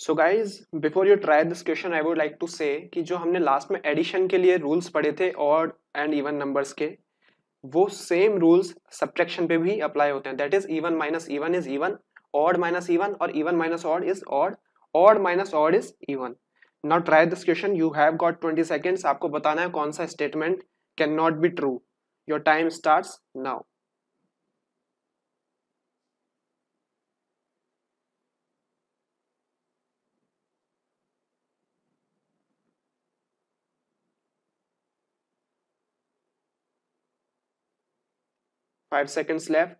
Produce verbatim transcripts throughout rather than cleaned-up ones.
So guys before you try this question I would like to say कि जो हमने last में addition के लिए रूल्स पढ़े थे ऑड एंड इवन नंबर्स के, वो सेम रूल्स सब्ट्रैक्शन पे भी अप्लाई होते हैं. That is even minus even is even, odd minus even और even minus odd is odd, odd minus odd is even. Now try this question. You have got twenty seconds. आपको बताना है कौन सा statement can not be true. Your time starts now. Five seconds left.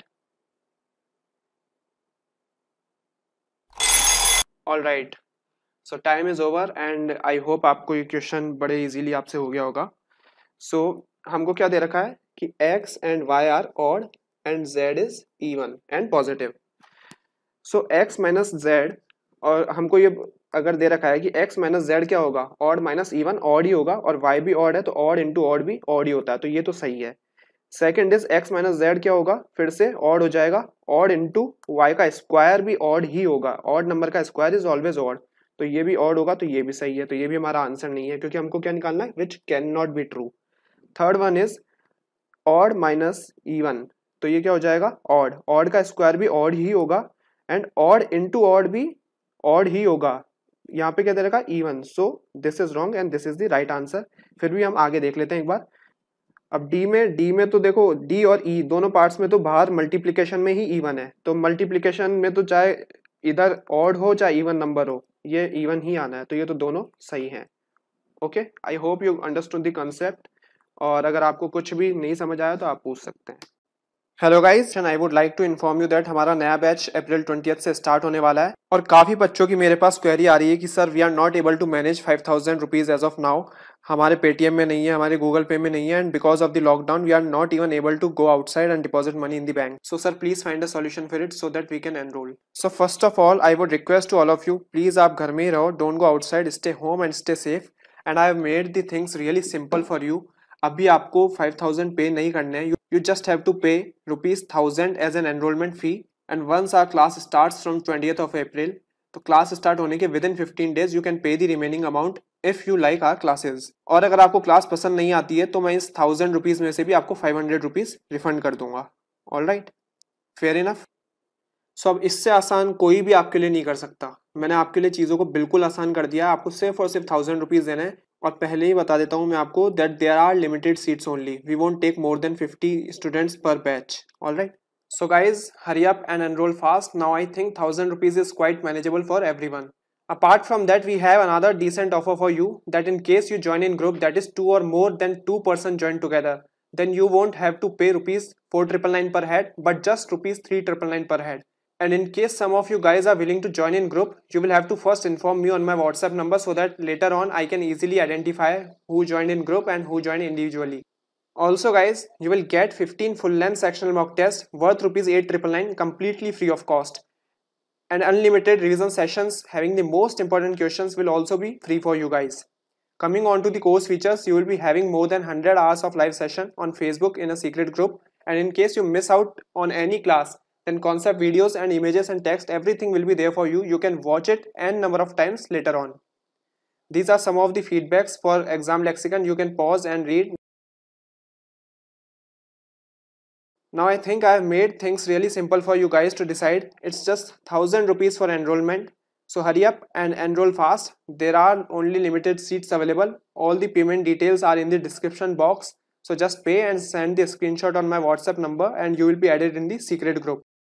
All right. So time is over and I hope आपको ये question बड़े easily आपसे हो गया होगा. So हमको क्या दे रखा है कि x and y are odd and z is even and positive. So x minus z, और हमको ये अगर दे रखा है कि x minus z क्या होगा, odd minus even odd ही होगा, और y भी odd है तो odd into odd भी odd ही होता है, तो ये तो सही है. Second is X minus Z क्या होगा, फिर से ऑड हो जाएगा, ऑड इंटू वाई का स्क्वायर भी ऑड ही होगा, ऑड नंबर का स्क्वायर इज ऑलवेज ऑड, तो ये भी ऑड होगा, तो ये भी सही है, तो ये भी हमारा आंसर नहीं है क्योंकि हमको क्या निकालना है, which can not be true. Third one is odd minus even, तो ये क्या हो जाएगा, ऑड, ऑड का स्क्वायर भी ऑड ही होगा एंड ऑड इंटू ऑड भी ऑड ही होगा. यहाँ पे क्या दे रखा, even, so this is wrong and this is the right answer. फिर भी हम आगे देख लेते हैं एक बार. अब डी में डी में तो देखो डी और ई e, दोनों पार्ट्स में तो बाहर मल्टीप्लिकेशन में ही इवन है, तो मल्टीप्लिकेशन में तो चाहे इधर ऑड हो चाहे इवन नंबर हो, ये इवन ही आना है, तो ये तो दोनों सही हैं. Okay, I hope you understood the concept, और अगर आपको कुछ भी नहीं समझ आया तो आप पूछ सकते हैं. Hello guys, and I would like to inform you that हमारा नया बैच अप्रैल ट्वेंटियथ से स्टार्ट होने वाला है, और काफ़ी बच्चों की मेरे पास क्वेरी आ रही है कि sir we are not able to manage five thousand rupees as of now. हमारे पेटीएम में नहीं है, हमारे गूगल पे में नहीं है, and because of the lockdown we are not even able to go outside and deposit money in the bank. So sir please find a solution for it so that we can enroll. So first of all I would request to all of you, please आप घर में ही रहो, don't go outside, stay home and stay safe. And I have made the things really simple for you. अभी आपको five thousand पे नहीं करने हैं, you just have to pay rupees thousand as an enrollment fee, and once our class starts from twentieth of April, तो class start होने के within fifteen days you can pay the remaining amount if you like our classes. और अगर आपको class पसंद नहीं आती है तो मैं इस थाउजेंड रुपीज में से भी आपको फाइव हंड्रेड रुपीज रिफंड कर दूंगा. All right, fair enough. So अब इससे आसान कोई भी आपके लिए नहीं कर सकता. मैंने आपके लिए चीज़ों को बिल्कुल आसान कर दिया. आपको सिर्फ और सिर्फ थाउजेंड रुपीज़ देना है, और पहले ही बता देता हूँ मैं आपको that there are limited seats only. We won't take more than fifty students per batch. All right, so guys, hurry up and enroll fast. Now I think one thousand rupees is quite manageable for everyone. Apart from that, we have another decent offer for you, that in case you join in group that is two or more than two person join together, then you won't have to pay rupees four nine nine nine per head, but just rupees three nine nine nine per head. And in case some of you guys are willing to join in group, you will have to first inform me on my WhatsApp number so that later on I can easily identify who joined in group and who joined individually. Also guys, you will get fifteen full length sectional mock tests worth rupees eight nine nine nine completely free of cost. And unlimited revision sessions having the most important questions will also be free for you guys. Coming on to the course features, you will be having more than one hundred hours of live session on Facebook in a secret group. And in case you miss out on any class, then concept videos and images and text, everything will be there for you. You can watch it n number of times later on. These are some of the feedbacks for exam lexicon. You can pause and read. Now I think I have made things really simple for you guys to decide. It's just one thousand rupees for enrollment. So hurry up and enroll fast. There are only limited seats available. All the payment details are in the description box. So just pay and send the screenshot on my WhatsApp number and you will be added in the secret group.